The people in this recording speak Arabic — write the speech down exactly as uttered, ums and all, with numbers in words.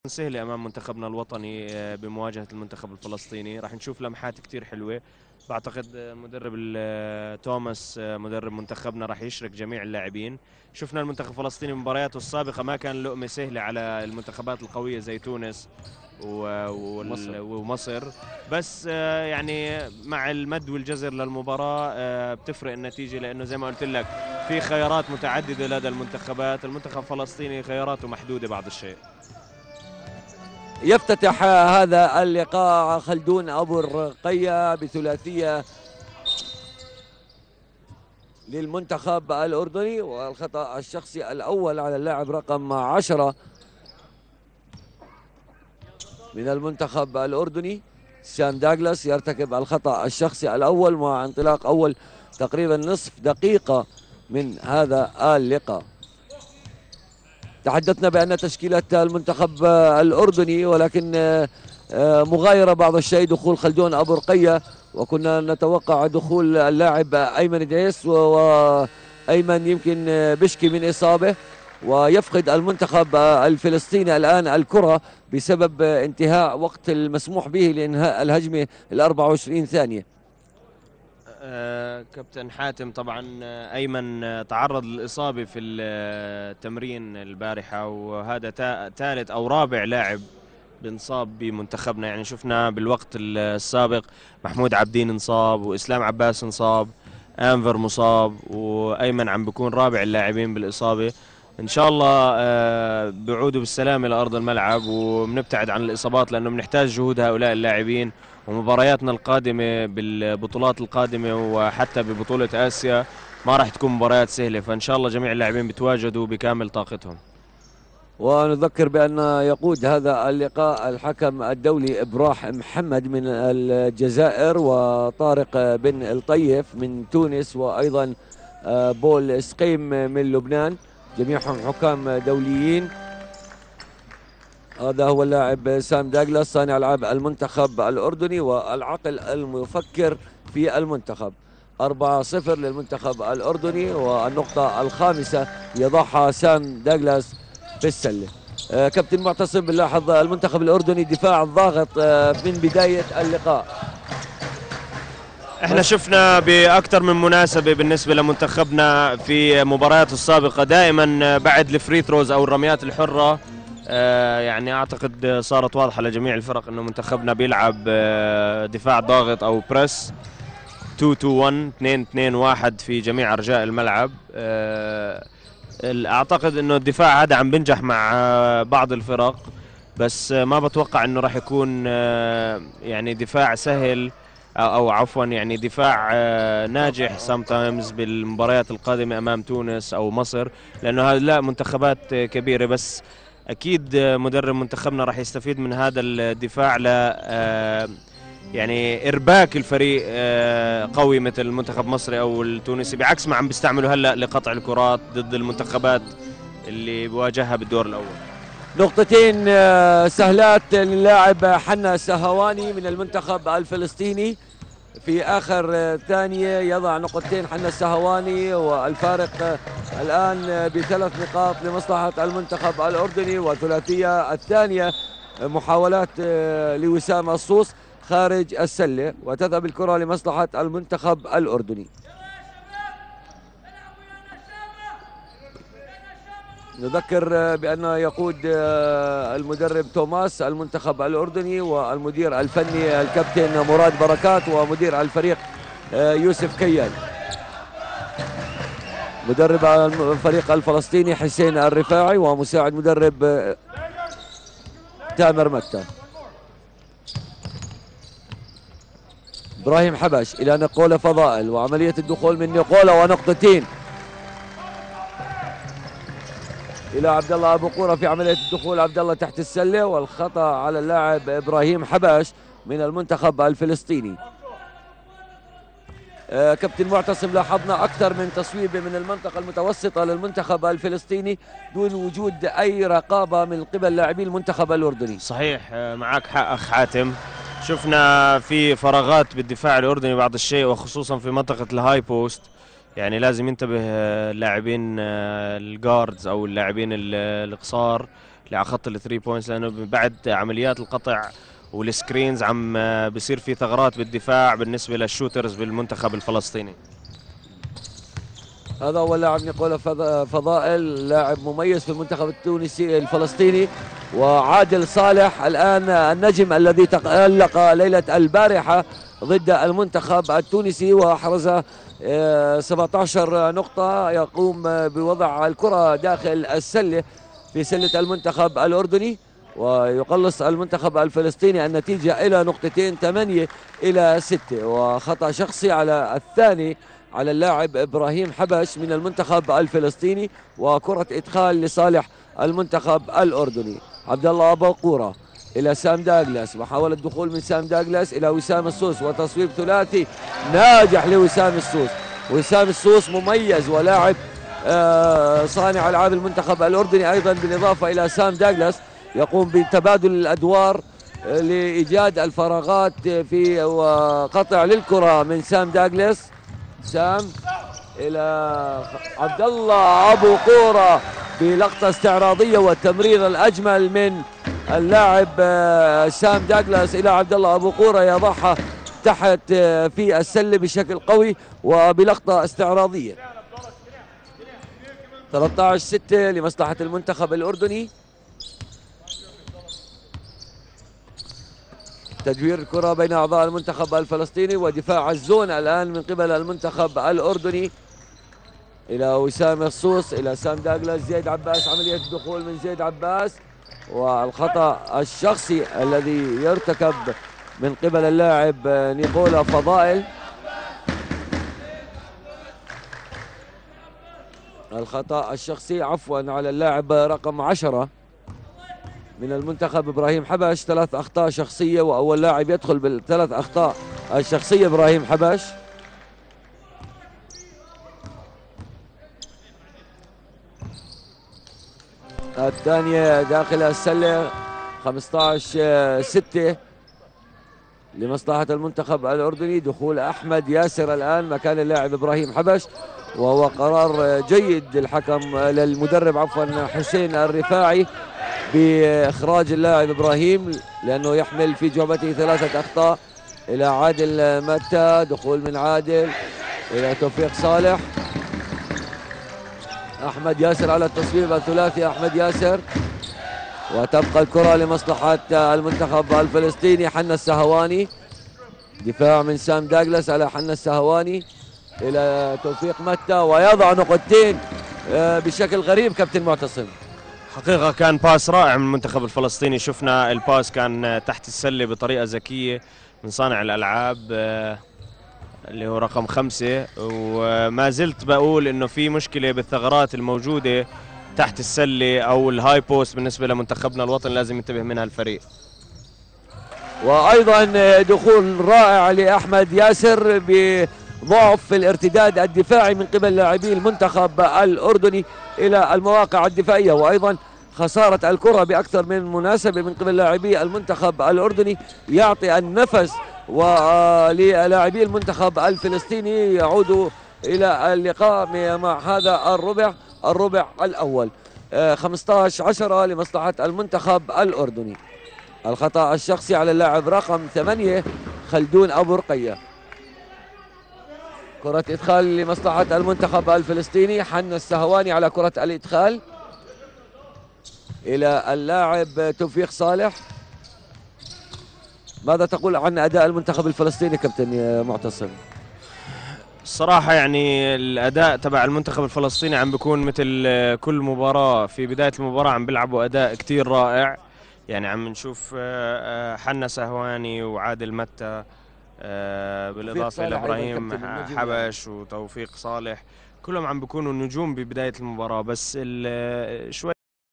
سهلة أمام منتخبنا الوطني بمواجهة المنتخب الفلسطيني. راح نشوف لمحات كتير حلوة. بعتقد مدرب توماس مدرب منتخبنا راح يشرك جميع اللاعبين. شفنا المنتخب الفلسطيني بمبارياته السابقة ما كان لقمة سهلة على المنتخبات القوية زي تونس مصر. ومصر، بس يعني مع المد والجزر للمباراة بتفرق النتيجة، لأنه زي ما قلت لك في خيارات متعددة لدى المنتخبات. المنتخب الفلسطيني خياراته محدودة بعض الشيء. يفتتح هذا اللقاء خلدون أبو الرقية بثلاثية للمنتخب الأردني، والخطأ الشخصي الأول على اللاعب رقم عشرة من المنتخب الأردني. سام داغلاس يرتكب الخطأ الشخصي الأول مع انطلاق أول تقريبا نصف دقيقة من هذا اللقاء. تحدثنا بأن تشكيلة المنتخب الأردني، ولكن مغايرة بعض الشيء دخول خلدون أبو رقية، وكنا نتوقع دخول اللاعب أيمن دعيس، وأيمن يمكن بشكي من إصابة، ويفقد المنتخب الفلسطيني الآن الكرة بسبب انتهاء وقت المسموح به لإنهاء الهجمة الأربع وعشرين ثانية. آه كابتن حاتم، طبعا أيمن تعرض للإصابة في التمرين البارحة، وهذا ثالث أو رابع لاعب بنصاب بمنتخبنا. يعني شفنا بالوقت السابق محمود عبدين انصاب، وإسلام عباس انصاب، أنفر مصاب، وأيمن عم بيكون رابع اللاعبين بالإصابة. إن شاء الله آه بيعودوا بالسلامة لأرض الملعب، وبنبتعد عن الإصابات لأنه بنحتاج جهود هؤلاء اللاعبين. ومبارياتنا القادمة بالبطولات القادمة وحتى ببطولة آسيا ما راح تكون مباريات سهلة، فإن شاء الله جميع اللاعبين بتواجدوا بكامل طاقتهم. ونذكر بأن يقود هذا اللقاء الحكم الدولي إبراح محمد من الجزائر، وطارق بن الطيف من تونس، وأيضا بول سقيم من لبنان، جميعهم حكام دوليين. هذا هو اللاعب سام داغلاس صانع ألعاب المنتخب الأردني والعقل المفكر في المنتخب. أربعة صفر للمنتخب الأردني، والنقطة الخامسة يضعها سام داغلاس في السلة. آه كابتن معتصم، بنلاحظ المنتخب الأردني دفاع ضاغط آه من بداية اللقاء. احنا شفنا باكثر من مناسبه بالنسبه لمنتخبنا في مبارياته السابقه دائما بعد الفري ثروز او الرميات الحره، آه يعني اعتقد صارت واضحه لجميع الفرق انه منتخبنا بيلعب آه دفاع ضاغط او بريس اثنين اثنين واحد اثنين اثنين واحد في جميع ارجاء الملعب. آه اعتقد انه الدفاع هذا عم بنجح مع آه بعض الفرق، بس آه ما بتوقع انه راح يكون آه يعني دفاع سهل او, أو عفوا يعني دفاع آه ناجح sometimes بالمباريات القادمه امام تونس او مصر، لانه هذا لا منتخبات آه كبيره. بس اكيد آه مدرب منتخبنا راح يستفيد من هذا الدفاع ل آه يعني ارباك الفريق آه قوي مثل المنتخب المصري او التونسي، بعكس ما عم بيستعملوا هلا لقطع الكرات ضد المنتخبات اللي بواجهها بالدور الاول. نقطتين سهلات للاعب حنا سهواني من المنتخب الفلسطيني في آخر ثانية، يضع نقطتين حنا السهواني، والفارق الآن بثلاث نقاط لمصلحة المنتخب الأردني. وثلاثية الثانية محاولات لوسام الصوص خارج السلة، وتذهب الكرة لمصلحة المنتخب الأردني. نذكر بأن يقود المدرب توماس المنتخب الأردني، والمدير الفني الكابتن مراد بركات، ومدير الفريق يوسف كيان. مدرب الفريق الفلسطيني حسين الرفاعي، ومساعد مدرب تامر مكة. إبراهيم حبش إلى نقولة فضائل، وعملية الدخول من نقولة ونقطتين إلى عبد الله أبو قورة في عملية الدخول. عبد الله تحت السلة، والخطأ على اللاعب إبراهيم حبش من المنتخب الفلسطيني. آه كابتن معتصم، لاحظنا أكثر من تصويبة من المنطقة المتوسطة للمنتخب الفلسطيني دون وجود أي رقابة من قبل لاعبي المنتخب الأردني. صحيح، معك حق أخ حاتم. شفنا في فراغات بالدفاع الأردني بعض الشيء، وخصوصا في منطقة الهاي بوست. يعني لازم ينتبه اللاعبين الجاردز او اللاعبين القصار اللي على خط الثري بوينتس، لانه بعد عمليات القطع والسكرينز عم بصير في ثغرات بالدفاع بالنسبه للشوترز بالمنتخب الفلسطيني. هذا هو اللاعب نيكولا فضائل، لاعب مميز في المنتخب التونسي الفلسطيني. وعادل صالح الآن النجم الذي تألق ليلة البارحة ضد المنتخب التونسي وأحرز سبعة عشر نقطة، يقوم بوضع الكرة داخل السلة في سلة المنتخب الأردني، ويقلص المنتخب الفلسطيني النتيجة إلى نقطتين، ثمانية إلى ستة. وخطأ شخصي على الثاني على اللاعب إبراهيم حبش من المنتخب الفلسطيني، وكرة إدخال لصالح المنتخب الأردني. عبد الله أبو قورة إلى سام داغلاس، محاولة دخول من سام داغلاس إلى وسام السوس، وتصويب ثلاثي ناجح لوسام السوس. وسام السوس مميز ولاعب آه صانع ألعاب المنتخب الأردني أيضا، بالإضافة إلى سام داغلاس يقوم بتبادل الأدوار آه لإيجاد الفراغات في وقطع للكرة من سام داغلاس. سام إلى عبد الله أبو قورة بلقطة استعراضية، والتمرير الأجمل من اللاعب سام داغلاس إلى عبد الله أبو قورة، يضعها تحت في السلة بشكل قوي وبلقطة استعراضية. ثلاثة عشر ستة لمصلحة المنتخب الأردني. تدوير الكرة بين أعضاء المنتخب الفلسطيني ودفاع الزون الآن من قبل المنتخب الأردني إلى وسام الصوص إلى سام داغلاس. زيد عباس، عملية الدخول من زيد عباس، والخطأ الشخصي الذي يرتكب من قبل اللاعب نيكولا فضائل. الخطأ الشخصي عفوا على اللاعب رقم عشرة من المنتخب إبراهيم حبش. ثلاث أخطاء شخصية، وأول لاعب يدخل بالثلاث أخطاء الشخصية إبراهيم حبش. الثانية داخل السلة. خمسة عشر ستة لمصلحة المنتخب الأردني. دخول أحمد ياسر الآن مكان اللاعب إبراهيم حبش، وهو قرار جيد للحكم للمدرب عفوا حسين الرفاعي بإخراج اللاعب إبراهيم، لأنه يحمل في جعبته ثلاثة أخطاء. إلى عادل متى، دخول من عادل إلى توفيق صالح. أحمد ياسر على التصويب الثلاثي، أحمد ياسر، وتبقى الكرة لمصلحة المنتخب الفلسطيني. حنا السهواني، دفاع من سام داغلاس على حنا السهواني إلى توفيق متى، ويضع نقطتين بشكل غريب كابتن معتصم. حقيقة كان باس رائع من المنتخب الفلسطيني، شفنا الباس كان تحت السلة بطريقة ذكية من صانع الألعاب اللي هو رقم خمسة. وما زلت بقول إنه في مشكلة بالثغرات الموجودة تحت السلة أو الهاي بوست بالنسبة لمنتخبنا الوطني، لازم ينتبه منها الفريق. وأيضا دخول رائع لأحمد ياسر بضعف في الارتداد الدفاعي من قبل لاعبي المنتخب الأردني إلى المواقع الدفاعية، وأيضا خسارة الكرة بأكثر من مناسبة من قبل لاعبي المنتخب الأردني يعطي النفس وللاعبي المنتخب الفلسطيني يعودوا إلى اللقاء مع هذا الربع الربع الأول. خمسة عشر عشرة لمصلحة المنتخب الأردني. الخطأ الشخصي على اللاعب رقم ثمانية خلدون أبو رقية. كرة إدخال لمصلحة المنتخب الفلسطيني. حنا السهواني على كرة الإدخال إلى اللاعب توفيق صالح. ماذا تقول عن أداء المنتخب الفلسطيني كابتن معتصم؟ الصراحة يعني الأداء تبع المنتخب الفلسطيني عم بيكون مثل كل مباراة، في بداية المباراة عم بيلعبوا أداء كتير رائع، يعني عم نشوف حنا سهواني وعادل متى بالإضافة إلى إبراهيم حبش وتوفيق صالح، كلهم عم بيكونوا نجوم ببداية المباراة، بس شوي